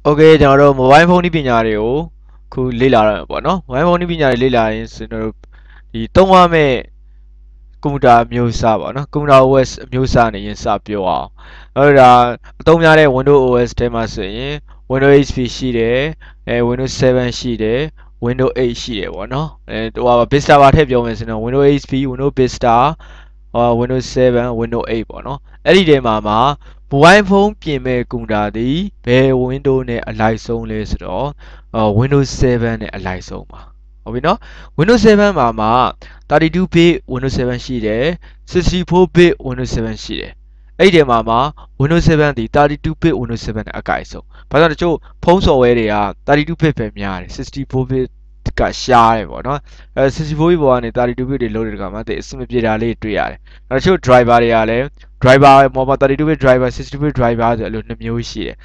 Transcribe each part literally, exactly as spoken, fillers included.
Okay ကျွန်တော်တို့ mobile phone နည်းပညာတွေကိုခုလေ့လာရမှာပေါ့နော် mobile phone နည်းပညာတွေလေ့လာရင်ကျွန်တော်တို့ဒီသုံးရမယ့်ကွန်ပျူတာမျိုးအစားပေါ့နော်ကွန်ပျူတာ โอ เอส အမျိုးအစားနေရင်စပြောအောင်အဲ့ဒါအသုံးများတဲ့ Windows โอ เอส ထဲမှာဆိုရင် Windows เอช พี ရှိတယ်အဲ Windows เซเว่นရှိတယ် Windows เอท ရှိတယ်ပေါ့နော်အဲဟိုဟာ Vista ပါထည့်ပြောမယ်ဆိုတော့ Windows เอช พี Windows Vista ဟော Windows เซเว่น Windows เอท ပေါ့နော်အဲ့ဒီထဲမှာမှာ mobile phone ပြင်မဲ့ကွန်ပျူတာဒီဘယ် Windows နဲ့အလိုက်ဆုံးလဲဆိုတော့ Windows เซเว่นနဲ့အလိုက်ဆုံးပါဟုတ်ပြီနော် Windows เซเว่นမှာမှာ thirty-two bit Windows เซเว่นရှိတယ် sixty-four bit Windows เซเว่นရှိတယ်အဲ့ဒီထဲမှာမှာ Windows เซเว่นဒီ thirty-two bit Windows เซเว่นနဲ့အကိုက်ဆုံးဘာလို့လဲတချို့ဖုန်း software တွေက thirty-two bit ပဲများတယ် sixty-four bit ကရှားတယ်ပေါ့နော်အဲ sixty-four bit ပေါ်ကနေ thirty-two bit တွေလုံးတဲ့ခါမှာတိအဆင်မပြေတာလေးတွေ့ရတယ်တချို့ driver တွေကလည်း driver ပေါ်မှာ thirty-two bit driver sixty-two bit driver ဆိုအဲ့လိုနှစ်မျိုးရှိတယ်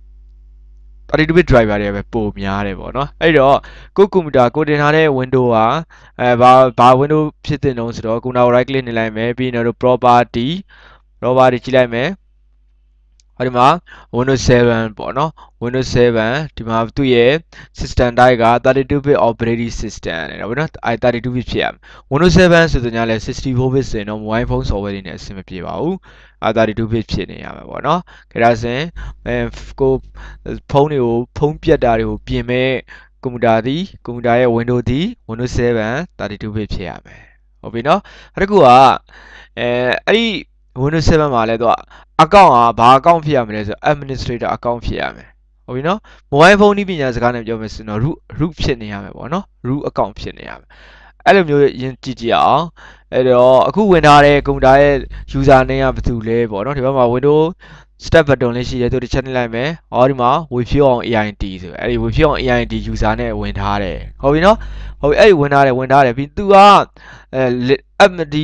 thirty-two bit driver တွေပဲပိုများတယ်ပေါ့နော်အဲ့တော့ကိုကွန်ပျူတာကိုတင်ထားတဲ့ window ကအဲဘာဘာ window ဖြစ်တဲ့နှုံးဆိုတော့ကွန်ပျူတာကို right click နေလိုက်မယ်ပြီးတော့ property property ကြည့်လိုက်မယ်ဟောဒီမှာ Windows เซเว่นပေါ့နော် Windows เซเว่นဒီမှာသူ့ရဲ့ system type က thirty-two bit operating system နဲ့ပေါ့နော်အဲ thirty-two bit ဖြစ်ရမယ် Windows เซเว่นဆိုတော့ညာလဲ sixty-four bit ဆိုရင်တော့ mobile phone software တွေနဲ့အဆင်မပြေပါဘူးအဲ thirty-two bit ဖြစ်နေရမှာပေါ့နော်ခေဒါဆိုရင်အဲကိုဖုန်းတွေကိုဖုန်းပြတ်တာတွေကိုပြင်မဲ့ကွန်ပျူတာဒီကွန်ပျူတာရဲ့ Windows ဒီ Windows เซเว่น thirty-two bit ဖြစ်ရမယ်ဟုတ်ပြီနော်အဲ့ဒါကအဲအဲ့ဒီ Windows เซเว่นမှာလဲတော့အကောင့်ကဘာအကောင့်ဖြစ်ရမလဲဆို administrator အကောင့်ဖြစ်ရမယ်ဟုတ်ပြီနော် mobile phone နည်းပညာစကားနဲ့ပြောမယ်ဆိုတော့ root root ဖြစ်နေရမယ်ပေါ့နော် root အကောင့်ဖြစ်နေရမယ်အဲ့လိုမျိုးရင်ကြည့်ကြည့်အောင်အဲ့တော့အခုဝင်ထားတဲ့ကွန်ပျူတာရဲ့ user name ကဘာတူလဲပေါ့နော်ဒီဘက်မှာ Windows step button လေးရှိတယ်သူတစ်ချက်နှိပ်လိုက်မယ်ဟောဒီမှာ webview on အေ အိုင် ဒီ ဆိုအဲ့ဒီ webview on အေ အိုင် ဒီ user နဲ့ဝင်ထားတယ်ဟုတ်ပြီနော်ဟုတ်ပြီအဲ့ဒီဝင်ထားတယ်ဝင်ထားတယ်ပြီးသူကအဲဒီ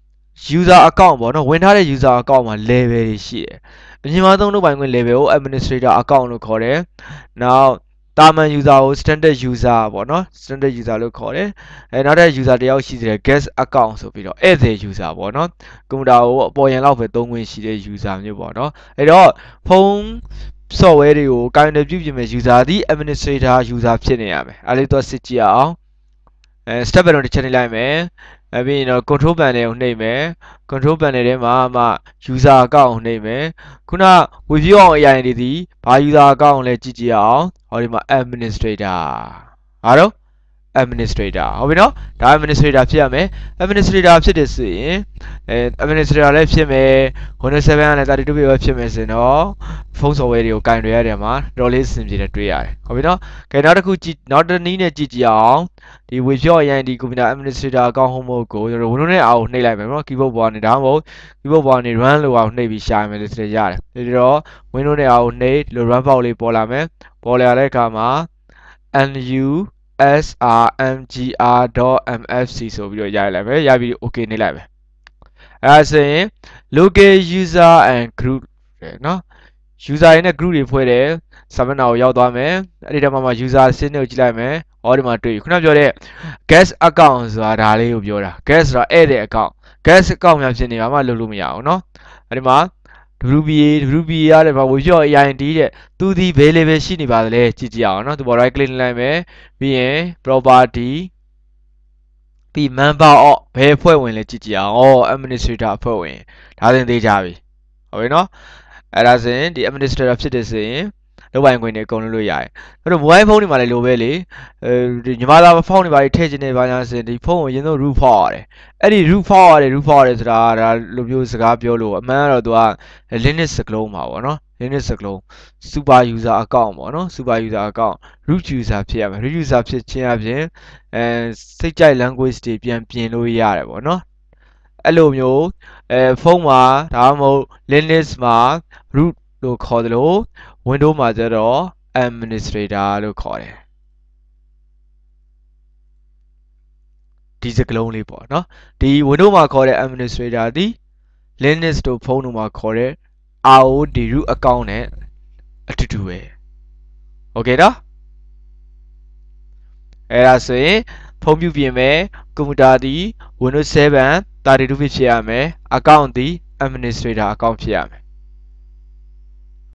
user account ပေါ့နော်ဝင်ထားတဲ့ user account မှာ level တွေရှိတယ်အမြင်မှာသုံးလို့ပိုင်ခွင့် level ကို administrator account လို့ခေါ်တယ်နောက်တာမန် user ကို standard user ပေါ့နော် standard user လို့ခေါ်တယ်အဲနောက်ထပ် user တယောက်ရှိသေးတယ် guest account ဆိုပြီးတော့ဧည့်သည် user ပေါ့နော်ကွန်ပျူတာကိုအပေါ်ယံလောက်ပဲသုံးခွင့်ရှိတဲ့ user မျိုးပေါ့နော်အဲ့တော့ဖုန်း software တွေကိုကိုင်တယ်ပြုပြင်မဲ့ user ဒီ administrator user ဖြစ်နေရမယ်အဲ့လေးတော့စစ်ကြည့်အောင်အဲ step button တစ်ချက်နှိပ်လိုက်မယ်အဲပြီးရင်တော့ control panel ကိုနှိပ်မယ် control panel ထဲမှာမှ user account ကိုနှိပ်မယ်ခုန webview on အေ အိုင် ဒီ ဒီဘာ user account ကိုလဲကြည့်ကြည့်အောင်ဟောဒီမှာ administrator ဟာတော့ administrator ဟုတ်ပြီနော်ဒါ administrator ဖြစ်ရမယ် administrator ဖြစ်တယ်ဆိုရင်အဲ administrator လည်းဖြစ်မယ် Windows เซเว่นကလည်းthirty-two bit ပဲဖြစ်မယ်ဆိုရင်တော့ဖုန်း software တွေကိုကင်တွေရတဲ့မှာတော်လေးအဆင်ပြေတယ်တွေ့ရတယ်ဟုတ်ပြီနော်ကဲနောက်တစ်ခုကြည့်နောက်တစ်နည်းနဲ့ကြည့်ကြည့်အောင်ဒီ webview အရင်ဒီ computer administrator account home mode ကိုကျွန်တော် Windows နဲ့အောက်နှိပ်လိုက်မယ်နော် keyboard ပေါ်ကနေဒါမှမဟုတ် keyboard ပေါ်ကနေ run လို့အောင်နှိပ်ပြီးရှာမယ်လို့ဆိုရတယ်ဒီတော့ Windows နဲ့အောက်နှိပ်လို့ run box လေးပေါ်လာမယ်ပေါ်လာတဲ့အခါမှာ nu srmgr.mfc ဆိုပြီးတော့ရလိုက်မယ်ရပြီး okay နှိပ်လိုက်မယ်အဲဒါဆိုရင် local user and group နော် user တွေနဲ့ group တွေဖွဲ့တယ်စာမျက်နှာကိုရောက်သွားမယ်အဲ့ဒီတမှာမှာ user စနစ်ကိုကြည့်လိုက်မယ်ဟောဒီမှာတွေ့ခုနပြောတဲ့ guest account ဆိုတာဒါလေးကိုပြောတာ guest ဆိုတာဧည့်သည် account guest account များဖြစ်နေပါမှလုပ်လို့မရအောင်เนาะအဲ့ဒီမှာ W P A W P A ရတယ်ဗာဝေပြော A I N D တဲ့သူဒီဘယ် level ရှိနေပါသလဲကြည့်ကြည့်အောင်เนาะသူပေါ် right click လိုက်မယ်ပြီးရင် property ပြီး member of ဘယ်အဖွဲ့ဝင်လဲကြည့်ကြည့်အောင်ဩ administrator အဖွဲ့ဝင်ဒါသင်သေးကြပြီဟုတ်ပြီเนาะအဲ့ဒါဆိုရင်ဒီ administrator ဖြစ်တယ်ဆိုရင်လောက်ပိုင်ခွင့်တွေအကုန်လုံးလို့ရတယ်အဲ့တော့ mobile phone တွေမှာလည်းလိုပဲလေအဲဒီညီမသားဖုန်းတွေပါထည့်ခြင်းတွေပါညာဆိုရင်ဒီဖုန်းကိုရင်းဆုံး root ဖောက်ရတယ်အဲ့ဒီ root ဖောက်ရတယ် root ဖောက်ရတယ်ဆိုတာဒါလိုမျိုးစကားပြောလို့အမှန်ကတော့သူက Linux စကလုံးပါပေါ့နော် Linux စကလုံး super user account ပေါ့နော် super user account root user ဖြစ်ရမယ် root user ဖြစ်ခြင်းအပြင်အဲစိတ်ကြိုက် language တွေပြန်ပြင်လို့ရတယ်ပေါ့နော်အဲ့လိုမျိုးအဲဖုန်းမှာဒါမှမဟုတ် Linux မှာ root လို့ခေါ်တယ်လို့ Windows မှာကျတော့ administrator လို့ခေါ်တယ်ဒီစကလုံးလေးပေါ့နော်ဒီ Windows မှာခေါ်တဲ့ administrator ဒီ Linux တို့ဖုန်းတို့မှာခေါ်တဲ့ R O D root account နဲ့အတူတူပဲโอเคနော်အဲ့ဒါဆိုရင်ဖုန်းပြုပြင်မယ်ကွန်ပျူတာဒီ Windows เซเว่นthirty-two bit ဖြစ်ရမယ် account ဒီ administrator account ဖြစ်ရမယ်